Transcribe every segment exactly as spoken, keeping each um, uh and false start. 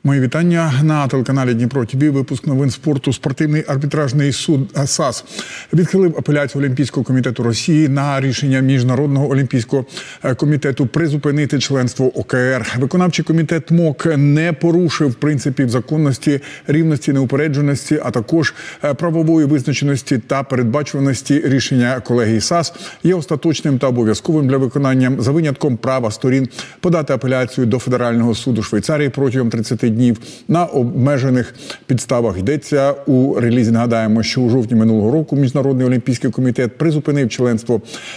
Мої вітання на телеканалі Дніпро ТВ. Випуск новин спорту. Спортивний арбітражний суд САС відхилив апеляцію Олімпійського комітету Росії на рішення Міжнародного олімпійського комітету призупинити членство ОКР. Виконавчий комітет МОК не порушив принципів законності, рівності, неупередженості, а також правової визначеності та передбачуваності. Рішення колегії САС є остаточним та обов'язковим для виконання за винятком права сторін подати апеляцію до Федерального суду Швейцарії протягом тридцяти днів на обмежених підставах. Йдеться у релізі. Нагадаємо, що у жовтні минулого року Міжнародний олімпійський комітет призупинив членство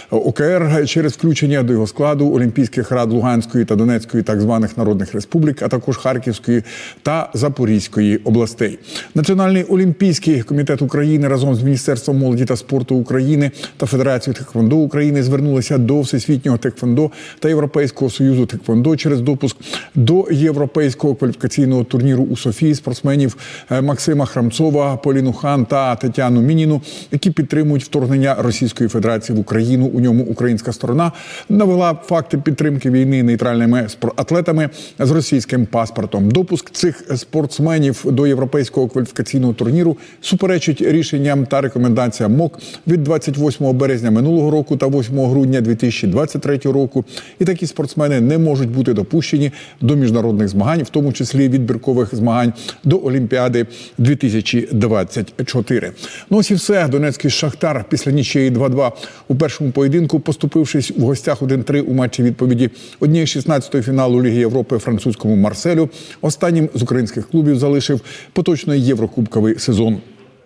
ОКР через включення до його складу Олімпійських рад Луганської та Донецької так званих народних республік, а також Харківської та Запорізької областей. Національний олімпійський комітет України разом з Міністерством молоді та спорту України та Федерацією тхеквондо України звернулися до Всесвітнього тхеквондо та Європейського союзу тхеквондо через допуск до Європейського кваліфікаційного турніру у Софії спортсменів Максима Храмцова, Поліну Хан та Тетяну Мініну, які підтримують вторгнення Російської Федерації в Україну. У ньому українська сторона навела факти підтримки війни нейтральними атлетами з російським паспортом. Допуск цих спортсменів до Європейського кваліфікаційного турніру суперечить рішенням та рекомендаціям МОК від двадцять восьмого березня минулого року та восьмого грудня дві тисячі двадцять третього року. І такі спортсмени не можуть бути допущені до міжнародних змагань, в тому числі відбіркових змагань до Олімпіади дві тисячі двадцять чотири. Ну ось і все. Донецький Шахтар після нічиї два-два у першому поєдинку, поступившись в гостях один-три у матчі відповіді однієї шістнадцятої фіналу Ліги Європи французькому Марселю, останнім з українських клубів залишив поточний єврокубковий сезон.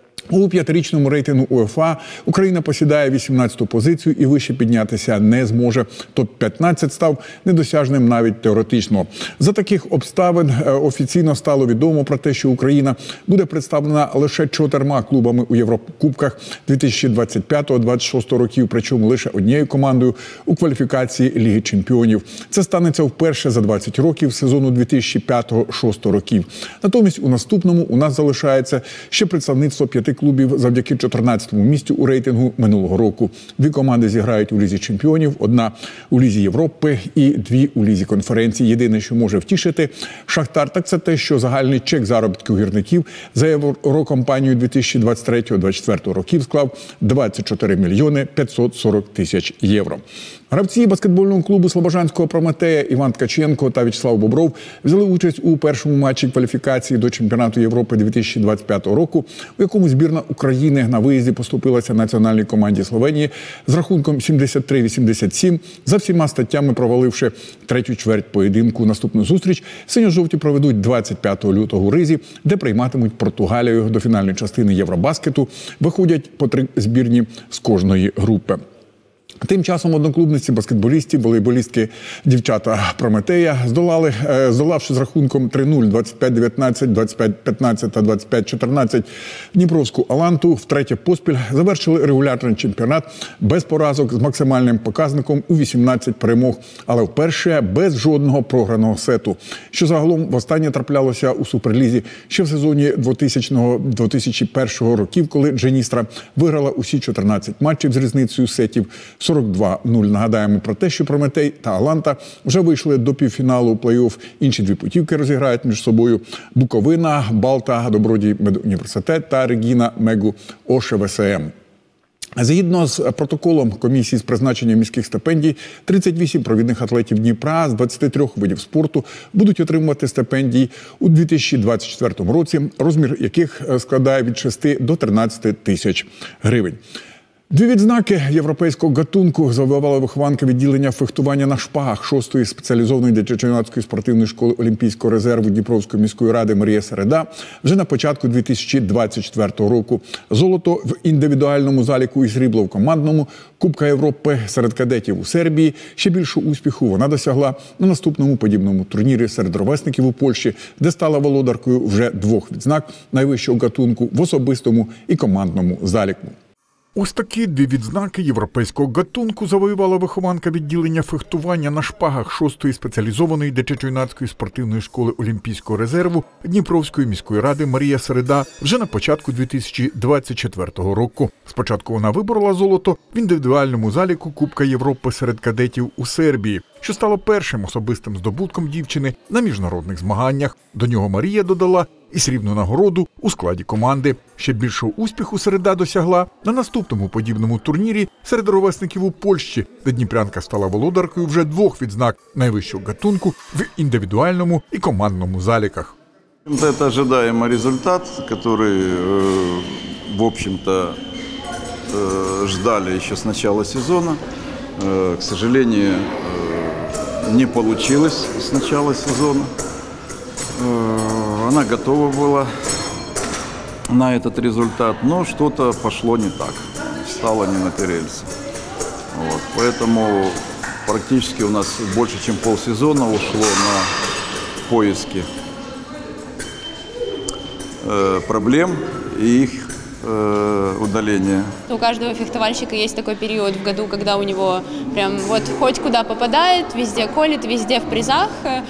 У п'ятирічному рейтингу УЄФА Україна посідає вісімнадцяту позицію і вище піднятися не зможе. топ п'ятнадцять став недосяжним навіть теоретично. За таких обставин офіційно стало відомо про те, що Україна буде представлена лише чотирма клубами у Єврокубках дві тисячі двадцять п'ятого - двадцять шостого років, причому лише однією командою у кваліфікації Ліги чемпіонів. Це станеться вперше за двадцять років сезону дві тисячі п'ятого - шостого років. Натомість у наступному у нас залишається ще представництво п'яти клубів завдяки чотирнадцятому місцю у рейтингу минулого року. Дві команди зіграють у Лізі чемпіонів, одна у Лізі Європи і дві у Лізі конференції. Єдине, що може втішити Шахтар, так це те, що загальний чек заробітків гірників за єврокомпанію дві тисячі двадцять третього - двадцять четвертого років склав двадцять чотири мільйони п'ятсот сорок тисяч євро. Гравці баскетбольного клубу Слобожанського Прометея Іван Ткаченко та В'ячеслав Бобров взяли участь у першому матчі кваліфікації до чемпіонату Європи дві тисячі двадцять п'ятого року, у якому збірна України на виїзді поступилася національній команді Словенії з рахунком сімдесят три - вісімдесят сім, за всіма статтями проваливши третю чверть поєдинку. Наступну зустріч синьо-жовті проведуть двадцять п'ятого лютого у Ризі, де прийматимуть Португалію. До фінальної частини Євробаскету виходять по три збірні з кожної групи. Тим часом одноклубниці баскетболістів, волейболістки дівчата Прометея здолали, здолавши з рахунком три нуль, двадцять п'ять дев'ятнадцять, двадцять п'ять п'ятнадцять та двадцять п'ять чотирнадцять Дніпровську Аланту, втретє поспіль завершили регулярний чемпіонат без поразок з максимальним показником у вісімнадцять перемог, але вперше без жодного програного сету, що загалом востаннє траплялося у Суперлізі ще в сезоні дві тисячного - дві тисячі першого років, коли Дженістра виграла усі чотирнадцять матчів з різницею сетів сорок два нуль. Нагадаємо про те, що Прометей та Аланта вже вийшли до півфіналу плей-офф. Інші дві путівки розіграють між собою Буковина, Балта, Добродій медуніверситет та Регіна Мегу Оше В С М. Згідно з протоколом комісії з призначення міських стипендій, тридцять вісім провідних атлетів Дніпра з двадцяти трьох видів спорту будуть отримувати стипендії у дві тисячі двадцять четвертому році, розмір яких складає від шести до тринадцяти тисяч гривень. Дві відзнаки європейського гатунку завоювала вихованка відділення фехтування на шпагах шостої спеціалізованої дитячо-юнацької спортивної школи Олімпійського резерву Дніпровської міської ради Марія Середа вже на початку дві тисячі двадцять четвертого року. Золото в індивідуальному заліку і срібло в командному. Кубка Європи серед кадетів у Сербії. Ще більшу успіху вона досягла на наступному подібному турнірі серед ровесників у Польщі, де стала володаркою вже двох відзнак найвищого гатунку в особистому і командному заліку. Ось такі дві відзнаки європейського гатунку завоювала вихованка відділення фехтування на шпагах шостої спеціалізованої дитячо-юнацької спортивної школи Олімпійського резерву Дніпровської міської ради Марія Середа вже на початку дві тисячі двадцять четвертого року. Спочатку вона виборола золото в індивідуальному заліку Кубка Європи серед кадетів у Сербії. що стало першим особистим здобутком дівчини на міжнародних змаганнях. До нього Марія додала і срібну нагороду у складі команди. Ще більшого успіху середа досягла на наступному подібному турнірі серед ровесників у Польщі, де дніпрянка стала володаркою вже двох відзнак найвищого гатунку в індивідуальному і командному заліках. Это ожидаемый результат, который, в общем-то, ждали еще с начала сезона. К сожалению, не получилось с начала сезона. Она готова была на этот результат, но что-то пошло не так, встало не на те рельсы. Вот. Поэтому практически у нас больше, чем полсезона ушло на поиски э, проблем и их удаления. У каждого фехтовальщика есть такой период в году, когда у него прям вот хоть куда попадает, везде колет, везде в призах,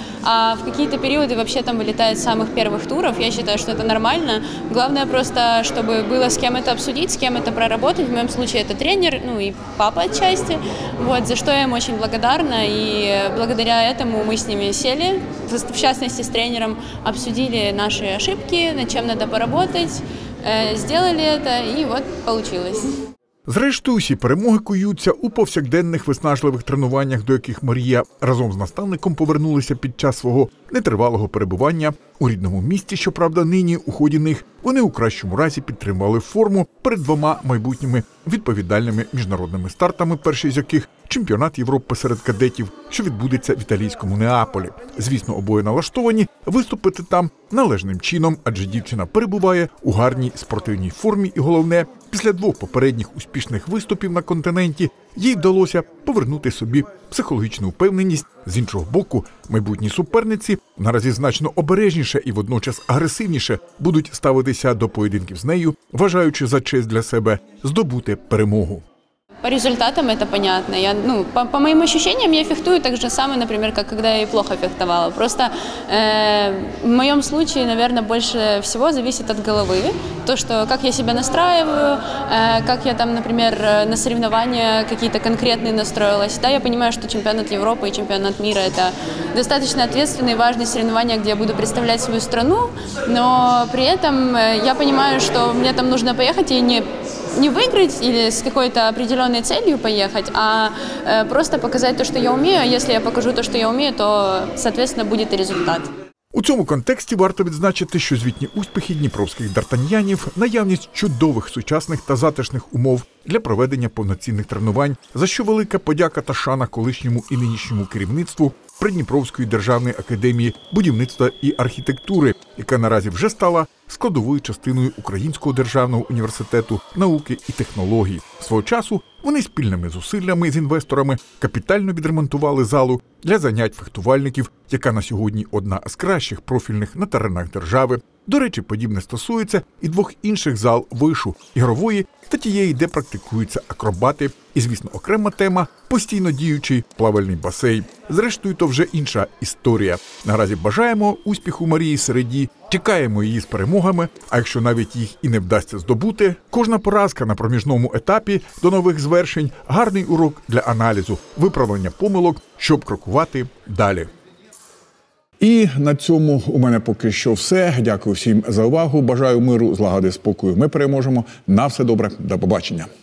а в какие-то периоды вообще там вылетает с самых первых туров. Я считаю, что это нормально. Главное просто, чтобы было с кем это обсудить, с кем это проработать. В моем случае это тренер, ну и папа отчасти, вот, за что я им очень благодарна. И благодаря этому мы с ними сели, в частности с тренером, обсудили наши ошибки, над чем надо поработать. Сделали это, і от получилось. Зрештою, усі перемоги куються у повсякденних виснажливих тренуваннях, до яких Марія разом з наставником повернулися під час свого нетривалого перебування у рідному місті. Щоправда, нині у ході них вони у кращому разі підтримали форму перед двома майбутніми відповідальними міжнародними стартами, перший з яких – чемпіонат Європи серед кадетів, що відбудеться в італійському Неаполі. Звісно, обоє налаштовані виступити там належним чином, адже дівчина перебуває у гарній спортивній формі і, головне, після двох попередніх успішних виступів на континенті їй вдалося повернути собі психологічну впевненість. З іншого боку, майбутні суперниці наразі значно обережніше і водночас агресивніше будуть ставитися до поєдинків з нею, вважаючи за честь для себе здобути перемогу. По результатам это понятно. Я, ну, по, по моим ощущениям, я фехтую так же самое, например, как когда я и плохо фехтовала. Просто э, в моем случае, наверное, больше всего зависит от головы. То, что как я себя настраиваю, э, как я там, например, на соревнования какие-то конкретные настроилась. Да, я понимаю, что чемпионат Европы и чемпионат мира – это достаточно ответственные и важные соревнования, где я буду представлять свою страну, но при этом я понимаю, что мне там нужно поехать и не не выиграть или с какой-то определенной целью поехать, а э, просто показать то, что я умею. А если я покажу то, что я умею, то, соответственно, будет и результат. У цьому контексті варто відзначити, що звітні успіхи дніпровських дартаньянів, наявність чудових сучасних та затишних умов для проведення повноцінних тренувань, за що велика подяка та шана колишньому і нинішньому керівництву Придніпровської державної академії будівництва і архітектури, яка наразі вже стала складовою частиною Українського державного університету науки і технологій. Свого часу вони спільними зусиллями з інвесторами капітально відремонтували залу для занять фехтувальників, яка на сьогодні одна з кращих профільних на теренах держави. До речі, подібне стосується і двох інших зал вишу – ігрової та тієї, де практикуються акробати. І, звісно, окрема тема – постійно діючий плавальний басейн. Зрештою, то вже інша історія. Наразі бажаємо успіху Марії Середі, чекаємо її з перемогами, а якщо навіть їх і не вдасться здобути, кожна поразка на проміжному етапі до нових звершень – гарний урок для аналізу, виправлення помилок, щоб крокувати далі. І на цьому у мене поки що все. Дякую всім за увагу. Бажаю миру, злагоди, спокою. Ми переможемо. На все добре. До побачення.